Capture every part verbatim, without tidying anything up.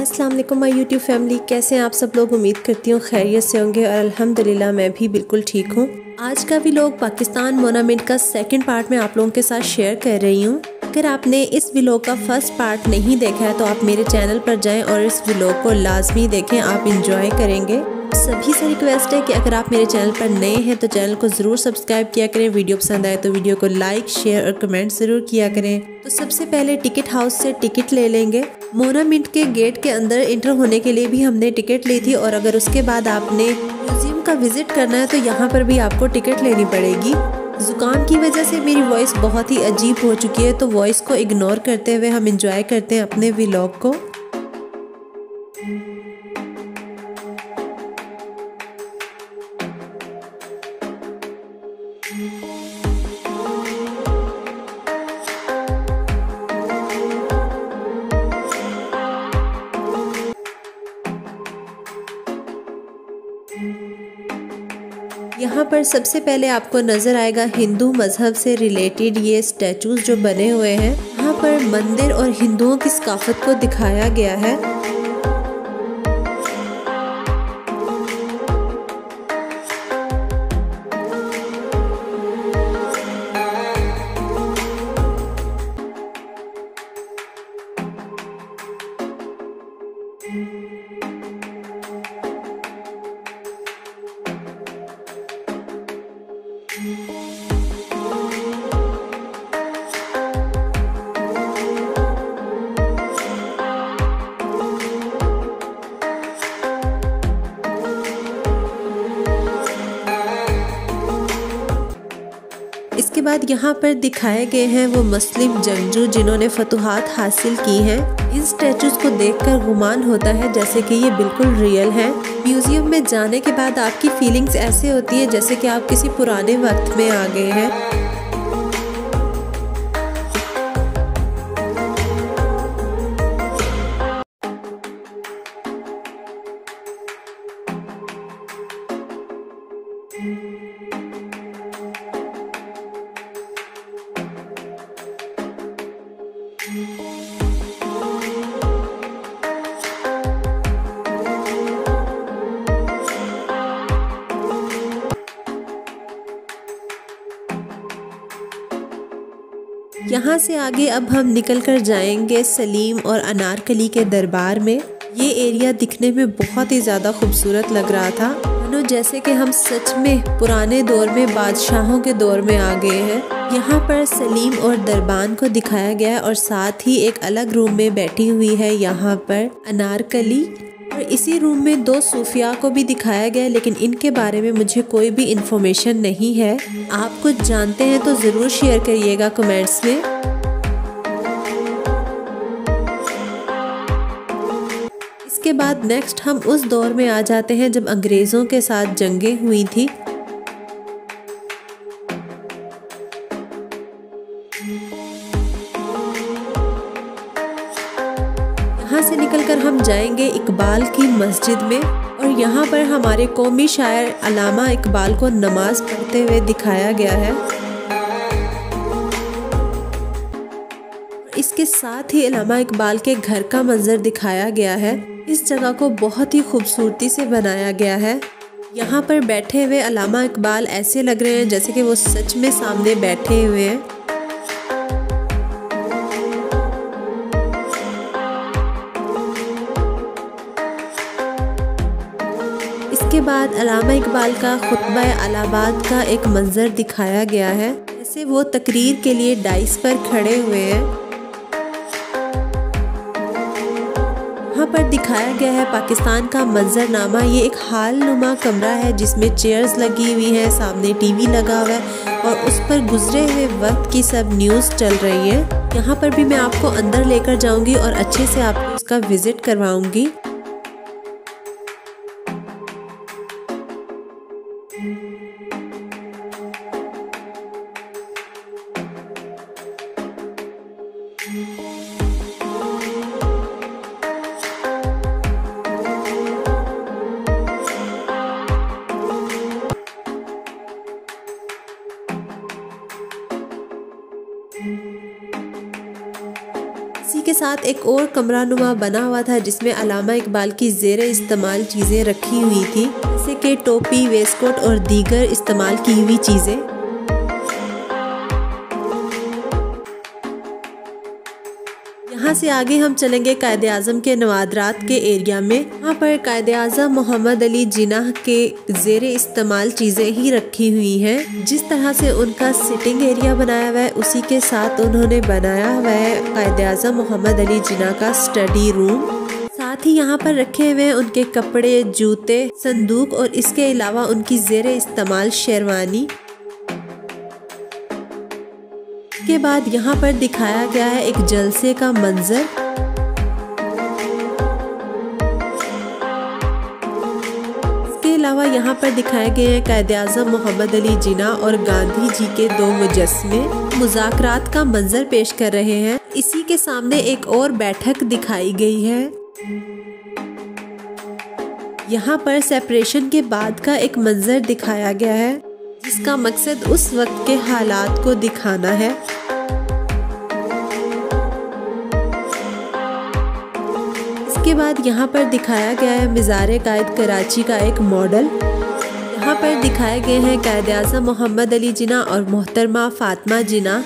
अस्सलाम वालेकुम my YouTube family, कैसे हैं आप सब लोग। उम्मीद करती हूँ खैरियत से होंगे और अल्हम्दुलिल्लाह मैं भी बिल्कुल ठीक हूँ। आज का व्लॉग पाकिस्तान मोनामिंट का सेकंड पार्ट में आप लोगों के साथ शेयर कर रही हूँ। अगर आपने इस व्लॉग का फर्स्ट पार्ट नहीं देखा है तो आप मेरे चैनल पर जाएं और इस व्लॉग को लाजमी देखें, आप इंजॉय करेंगे। सभी से रिक्वेस्ट है कि अगर आप मेरे चैनल पर नए हैं तो चैनल को ज़रूर सब्सक्राइब किया करें। वीडियो पसंद आए तो वीडियो को लाइक शेयर और कमेंट ज़रूर किया करें। तो सबसे पहले टिकट हाउस से टिकट ले लेंगे। मोनामिंट के गेट के अंदर इंटर होने के लिए भी हमने टिकट ली थी और अगर उसके बाद आपने म्यूजियम का विजिट करना है तो यहाँ पर भी आपको टिकट लेनी पड़ेगी। जुकाम की वजह से मेरी वॉइस बहुत ही अजीब हो चुकी है, तो वॉइस को इग्नोर करते हुए हम इंजॉय करते हैं अपने व्लॉग को। यहाँ पर सबसे पहले आपको नज़र आएगा हिंदू मज़हब से रिलेटेड ये स्टैचूज जो बने हुए हैं। यहाँ पर मंदिर और हिंदुओं की सकाफत को दिखाया गया है। इसके बाद यहाँ पर दिखाए गए हैं वो मुस्लिम जंगजू जिन्होंने फतुहात हासिल की हैं। इन स्टैचूज को देखकर गुमान होता है जैसे कि ये बिल्कुल रियल हैं। म्यूजियम में जाने के बाद आपकी फीलिंग्स ऐसे होती है जैसे कि आप किसी पुराने वक्त में आ गए हैं। यहाँ से आगे अब हम निकल कर जाएंगे सलीम और अनारकली के दरबार में। ये एरिया दिखने में बहुत ही ज़्यादा खूबसूरत लग रहा था, मानो जैसे कि हम सच में पुराने दौर में बादशाहों के दौर में आ गए हैं। यहाँ पर सलीम और दरबान को दिखाया गया है और साथ ही एक अलग रूम में बैठी हुई है यहाँ पर अनारकली। और इसी रूम में दो सूफिया को भी दिखाया गया है, लेकिन इनके बारे में मुझे कोई भी इंफॉर्मेशन नहीं है। आप कुछ जानते हैं तो ज़रूर शेयर करिएगा कमेंट्स में। इसके बाद नेक्स्ट हम उस दौर में आ जाते हैं जब अंग्रेज़ों के साथ जंगें हुई थी। यहाँ से निकलकर हम जाएंगे इकबाल की मस्जिद में और यहाँ पर हमारे कौमी शायर अल्लामा इकबाल को नमाज पढ़ते हुए दिखाया गया है। इसके साथ ही अल्लामा इकबाल के घर का मंजर दिखाया गया है। इस जगह को बहुत ही खूबसूरती से बनाया गया है। यहाँ पर बैठे हुए अल्लामा इकबाल ऐसे लग रहे हैं जैसे कि वो सच में सामने बैठे हुए हैं। इसके बाद अल्लामा इकबाल का खुतबा अलाहाबाद का एक मंजर दिखाया गया है, जैसे वो तकरीर के लिए डाइस पर खड़े हुए हैं। यहाँ पर दिखाया गया है पाकिस्तान का मंजरनामा। ये एक हाल नुमा कमरा है जिसमें चेयर्स लगी हुई हैं, सामने टीवी लगा हुआ है और उस पर गुजरे हुए वक्त की सब न्यूज़ चल रही है। यहाँ पर भी मैं आपको अंदर लेकर जाऊँगी और अच्छे से आपको उसका विजिट करवाऊँगी। के साथ एक और कमरा नुमा बना हुआ था जिसमें अल्लामा इकबाल की ज़ेरे इस्तेमाल चीज़ें रखी हुई थी, जैसे कि टोपी, वेस्टकोट और दीगर इस्तेमाल की हुई चीज़ें। यहाँ से आगे हम चलेंगे कायदे आज़म के नवादरात के एरिया में। यहाँ पर कायदे आज़म मोहम्मद अली जिन्नाह के ज़ेरे इस्तेमाल चीज़ें ही रखी हुई हैं। जिस तरह से उनका सिटिंग एरिया बनाया हुआ है उसी के साथ उन्होंने बनाया हुआ है कायदे आज़म मोहम्मद अली जिन्नाह का स्टडी रूम। साथ ही यहाँ पर रखे हुए हैं उनके कपड़े, जूते, संदूक और इसके अलावा उनकी ज़ेरे इस्तेमाल शेरवानी। के बाद यहाँ पर दिखाया गया है एक जलसे का मंजर। इसके अलावा यहाँ पर दिखाए गए हैं कायदे आज़म मोहम्मद अली जिन्नाह और गांधी जी के दो मुजस्मे मुज़ाकरात का मंजर पेश कर रहे हैं। इसी के सामने एक और बैठक दिखाई गई है। यहाँ पर सेपरेशन के बाद का एक मंजर दिखाया गया है जिसका मकसद उस वक्त के हालात को दिखाना है। इसके बाद यहाँ पर दिखाया गया है मिज़ार कायद कराची का एक मॉडल। यहाँ पर दिखाए गए हैं कायदे आज़म मोहम्मद अली जिन्नाह और मोहतरमा फातिमा जिन्नाह।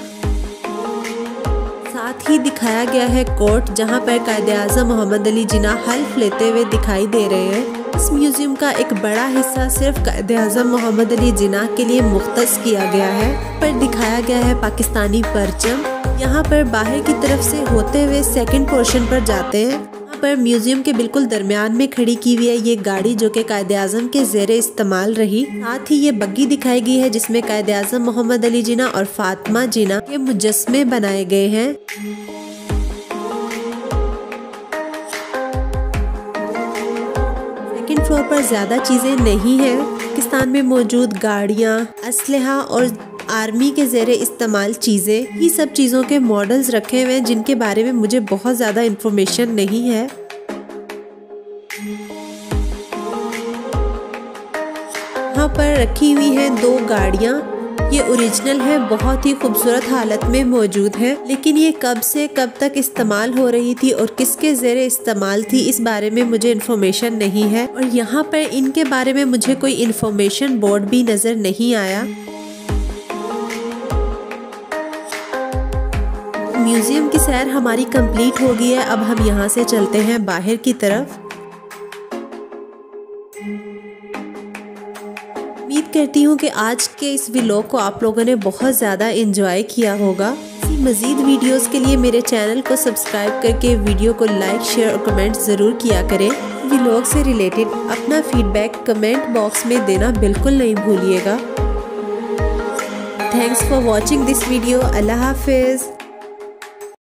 साथ ही दिखाया गया है कोर्ट जहाँ पर कायदे आज़म मोहम्मद अली जिन्नाह हल्फ लेते हुए दिखाई दे रहे हैं। इस म्यूजियम का एक बड़ा हिस्सा सिर्फ कायदे आज़म मोहम्मद अली जिन्नाह के लिए मुख्तस किया गया है। पर दिखाया गया है पाकिस्तानी परचम। यहाँ पर बाहर की तरफ से होते हुए सेकंड पोर्शन पर जाते हैं। यहाँ पर म्यूजियम के बिल्कुल दरमियान में खड़ी की हुई है ये गाड़ी जो कि कायदे आज़म के ज़ेरे इस्तेमाल रही। साथ ही ये बग्गी दिखाई गई है जिसमें कायदे आज़म मोहम्मद अली जिन्नाह और फातिमा जिन्नाह के मुजस्मे बनाए गए हैं। सेकंड फ्लोर पर ज़्यादा चीज़ें नहीं है। पाकिस्तान में मौजूद गाड़ियाँ, असलहा और आर्मी के ज़ेरे इस्तेमाल चीज़ें, ही सब चीज़ों के मॉडल्स रखे हुए हैं जिनके बारे में मुझे बहुत ज़्यादा इन्फॉर्मेशन नहीं है। यहाँ पर रखी हुई हैं दो गाड़ियाँ। ये ओरिजिनल है, बहुत ही खूबसूरत हालत में मौजूद है, लेकिन ये कब से कब तक इस्तेमाल हो रही थी और किसके ज़ेरे इस्तेमाल थी इस बारे में मुझे इन्फॉर्मेशन नहीं है। और यहाँ पर इनके बारे में मुझे कोई इन्फॉर्मेशन बोर्ड भी नज़र नहीं आया। म्यूजियम की सैर हमारी कंप्लीट हो गई है। अब हम यहाँ से चलते हैं बाहर की तरफ। उम्मीद करती हूँ कि आज के इस व्लॉग को आप लोगों ने बहुत ज़्यादा एंजॉय किया होगा। इसी मज़ीद वीडियोस के लिए मेरे चैनल को सब्सक्राइब करके वीडियो को लाइक, शेयर और कमेंट ज़रूर किया करें। व्लॉग से रिलेटेड अपना फीडबैक कमेंट बॉक्स में देना बिल्कुल नहीं भूलिएगा। Thanks for watching this video. Allah हाफिज़।